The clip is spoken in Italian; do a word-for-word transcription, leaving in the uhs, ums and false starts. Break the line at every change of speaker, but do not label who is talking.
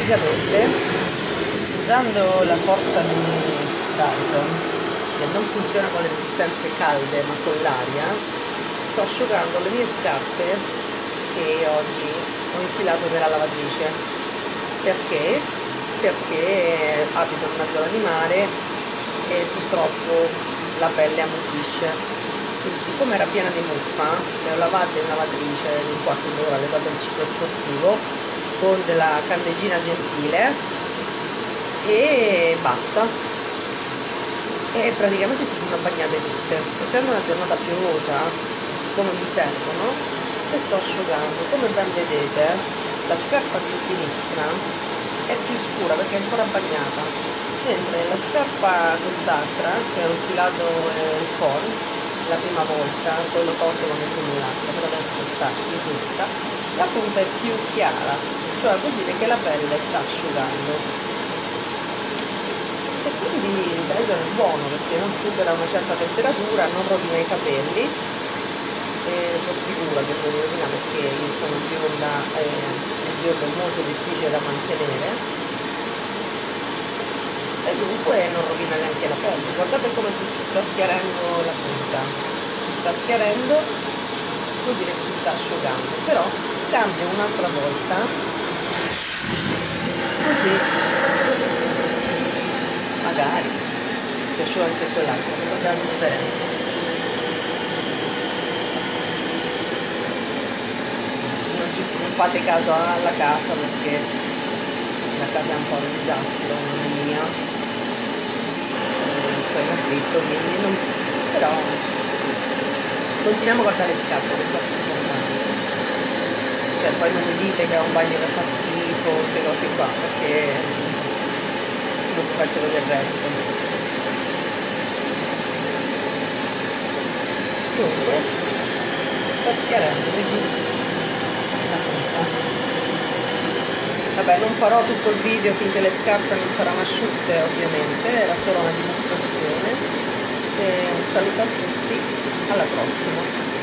praticamente usando la forza di Dyson, che non funziona con le resistenze calde ma con l'aria, sto asciugando le mie scarpe che oggi ho infilato nella lavatrice. Perché? Perché abito in una zona di mare e purtroppo la pelle ammutisce. Quindi, siccome era piena di muffa, le ho lavate in lavatrice in un quarto d'ora, le ho dato il ciclo sportivo con della candeggina gentile e basta. E praticamente si sono bagnate tutte. Essendo una giornata piovosa, siccome mi servono, le sto asciugando. Come ben vedete, la scarpa di sinistra è più scura perché è ancora bagnata, mentre la scarpa quest'altra, che ho infilato il phon la prima volta, poi l'ho tolto e l'ho messo nell'altra, però adesso sta in questa, la punta è più chiara, cioè vuol dire che la pelle sta asciugando. E quindi il Dyson è buono perché non supera una certa temperatura, non rovina i capelli, e sono sicura che non li rovina perché io sono bionda e il biondo è molto difficile da mantenere, e dunque non rovina neanche la pelle. Guardate come si sta schiarendo la punta, si sta schiarendo, vuol dire che si sta asciugando, però cambia un'altra volta, così magari si asciuga anche quell'altro, guardate la differenza. Non, ci, non fate caso alla casa perché la casa è un po' un disastro, non è mia, sto in affitto, quindi non, però continuiamo a guardare le scarpe, questo è più importante. Cioè, poi non mi dite che è un bagno che fa schifo, queste cose qua, perché non faccio vedere il resto. Dunque sta schiarendo, vedi la punta. Vabbè, non farò tutto il video finché le scarpe non saranno asciutte, ovviamente, era solo una dimostrazione. E un saluto a tutti, alla prossima.